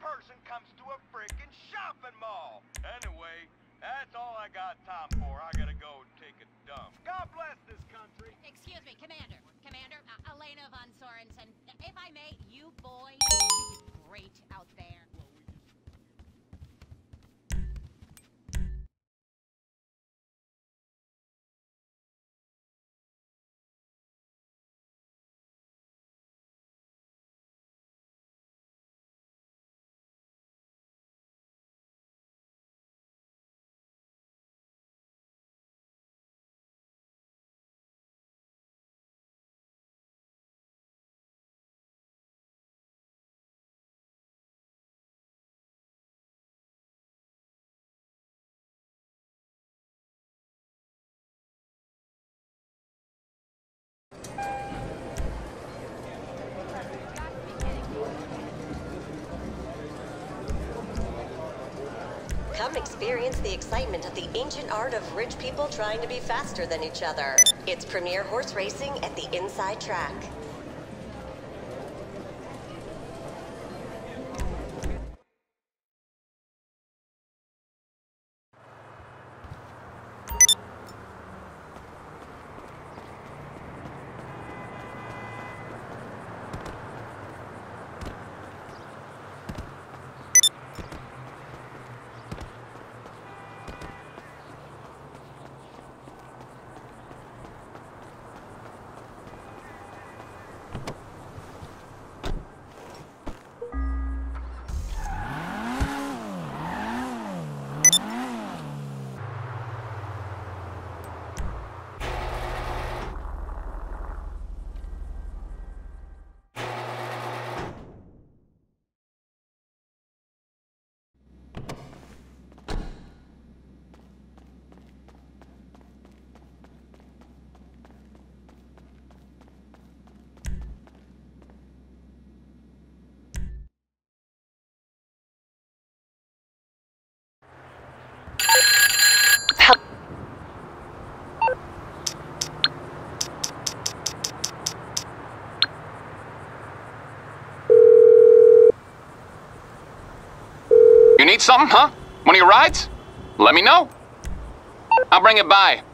person comes to a frickin' shopping mall. Anyway, that's all I got time for. I gotta go take a dump. God bless this country. Excuse me, Commander. Commander, Elena von Sorensen. If I may, you boys, you did great out there. Come experience the excitement of the ancient art of rich people trying to be faster than each other. It's premier horse racing at the Inside Track. You need something, huh? One of your rides? Let me know. I'll bring it by.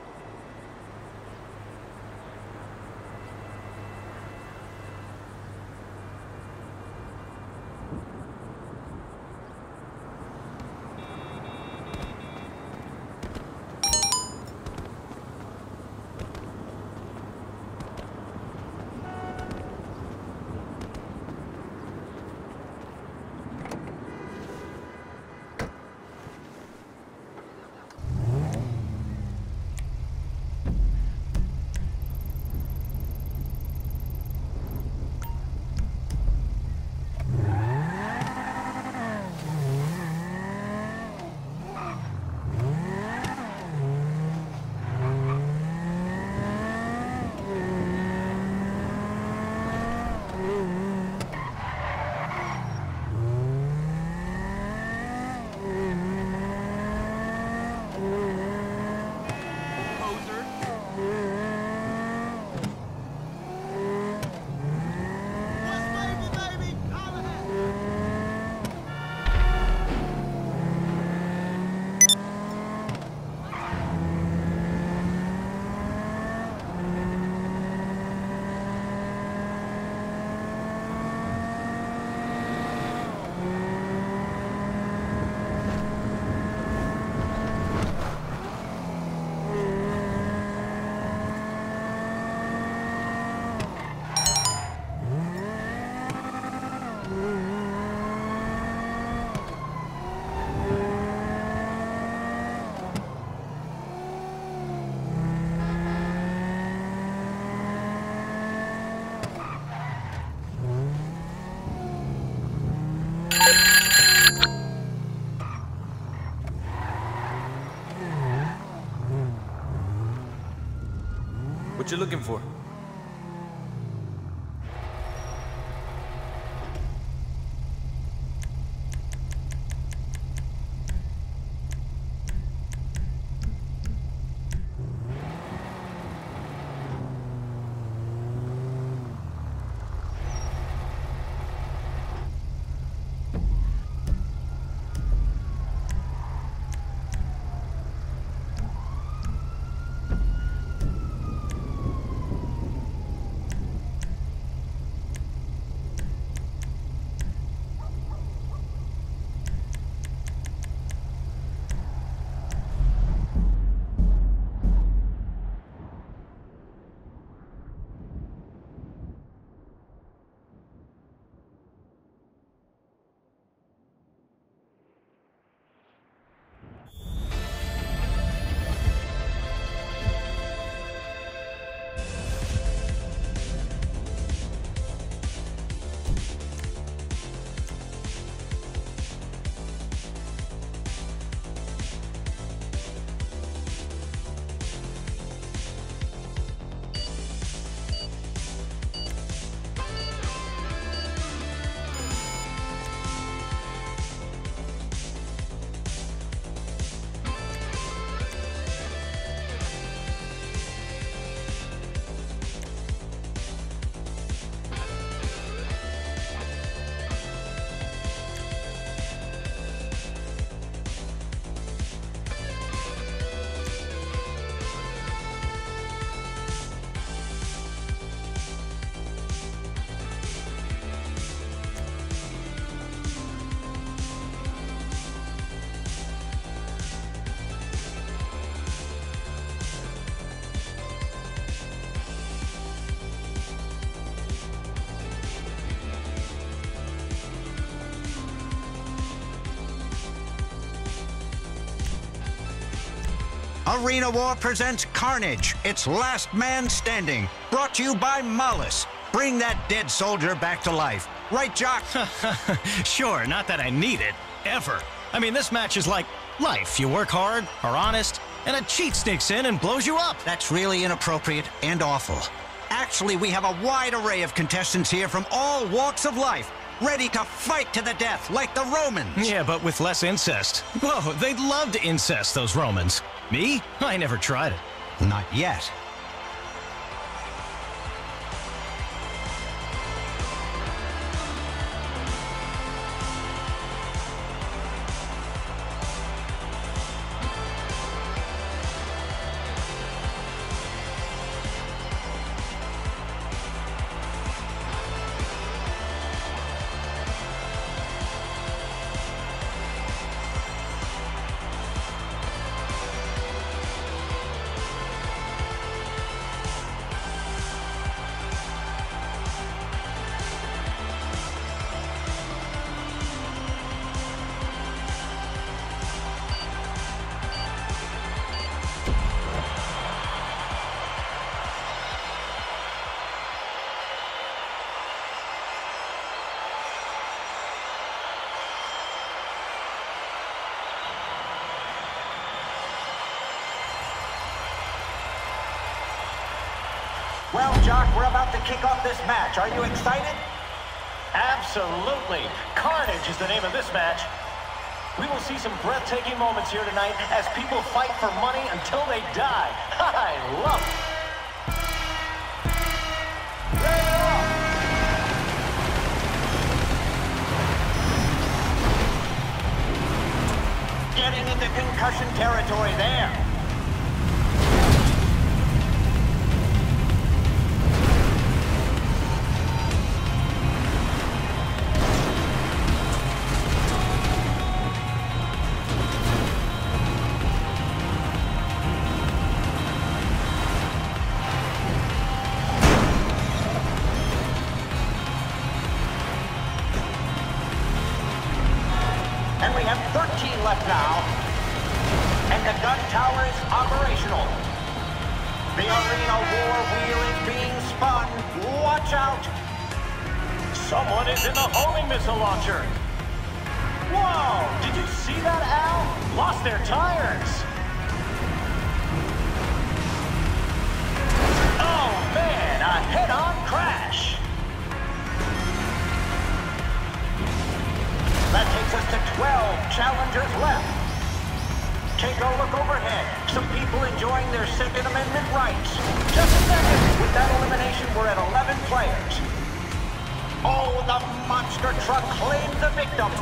What you looking for? Arena War presents Carnage, its last man standing. Brought to you by Mollis. Bring that dead soldier back to life. Right, Jock? Sure, not that I need it. Ever. I mean, this match is like life. You work hard, are honest, and a cheat sneaks in and blows you up. That's really inappropriate and awful. Actually, we have a wide array of contestants here from all walks of life, ready to fight to the death like the Romans. Yeah, but with less incest. Whoa, they'd love to incest, those Romans. Me? I never tried it. Not yet. Well, Jock, we're about to kick off this match. Are you excited? Absolutely. Carnage is the name of this match. We will see some breathtaking moments here tonight as people fight for money until they die. I love it. Getting into concussion territory there. And we have 13 left now. And the gun tower is operational. The arena war wheel is being spun. Watch out! Someone is in the homing missile launcher. Whoa! Did you see that, Al? Lost their tires. Oh, man! A head-on crash. That takes us to 12 challengers left. Take a look overhead. Some people enjoying their Second Amendment rights. Just a second. With that elimination, we're at 11 players. Oh, the monster truck claims the victim.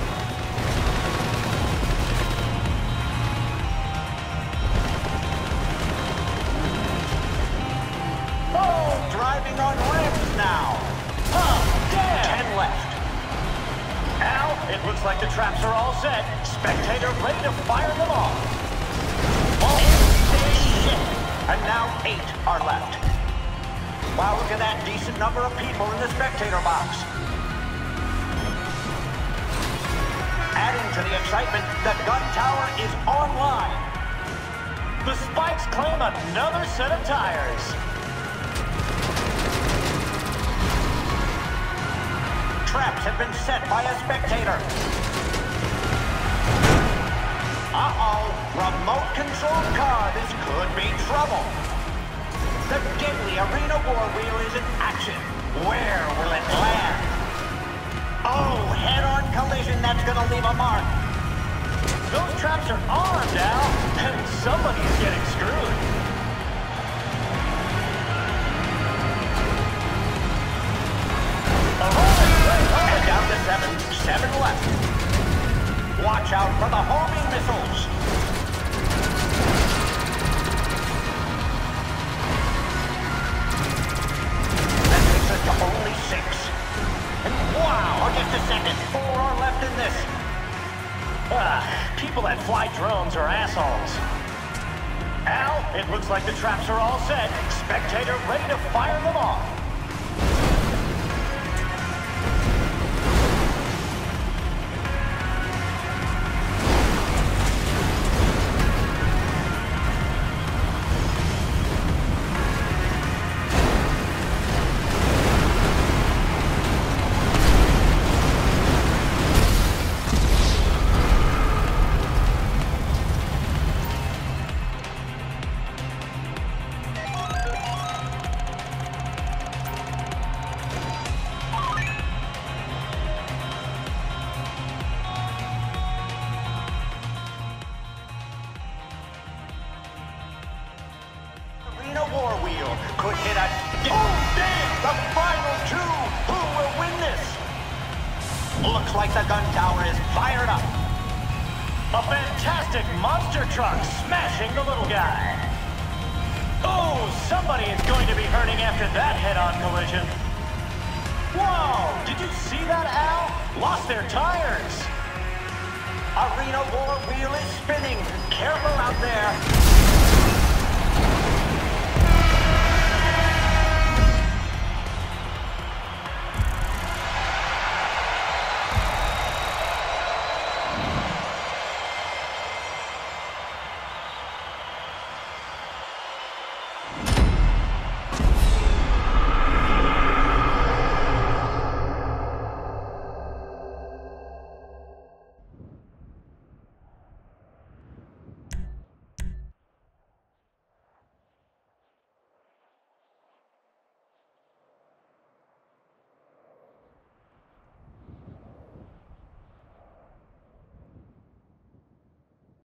Oh, driving on rims now. Oh, damn! 10 left. Al, it looks like the traps are all set. Spectator ready to fire them off. Oh, shit. And now 8 are left. Wow, look at that decent number of people in the spectator box. Adding to the excitement, the gun tower is online. The Spikes claim another set of tires. Traps have been set by a spectator. Uh-oh, remote control car, this could be trouble. The deadly arena war wheel is in action. Where will it land? Oh, head-on collision, that's gonna leave a mark. Those traps are armed, Al, and somebody is getting screwed. And down to 7 left. Watch out for the homing missiles. That takes us to only 6. And wow, just a second, 4 are left in this. People that fly drones are assholes. Al, it looks like the traps are all set. Spectator ready to fire them off. could hit a... Oh, damn! The final two! Who will win this? Looks like the gun tower is fired up. A fantastic monster truck smashing the little guy. Oh, somebody is going to be hurting after that head-on collision. Whoa! Did you see that, Al? Lost their tires. Arena War wheel is spinning. Careful out there.